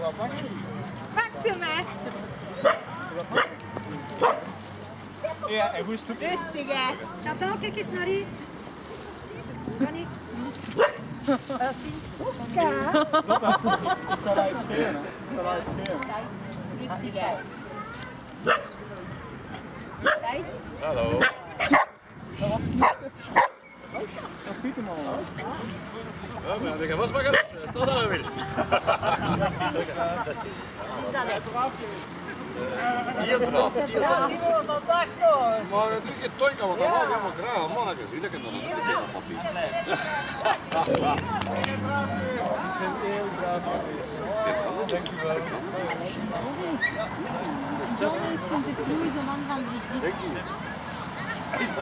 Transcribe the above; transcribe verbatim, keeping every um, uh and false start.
Pakt u mij? Ja, en goed stukje. Rustig hè. Chantal, kijk eens naar u. Ronnie. Oska. Ik kan uit het scheren. Ik kan uit het scheren. Rustig hè. Kijk. Hallo. Dat ziet hem al. Ja, maar ik was maar gerust. Dat is toch al weer. Is dat het? Hier braaf. Hier braaf. Dat dacht nog. Maar het doe ik het toch want dan wou ik helemaal graag maken. Zie ik het dan? Ze zijn heel braaf geweest. Dankjewel. John is Sint-Cruise, de man van Brigitte. Dank je.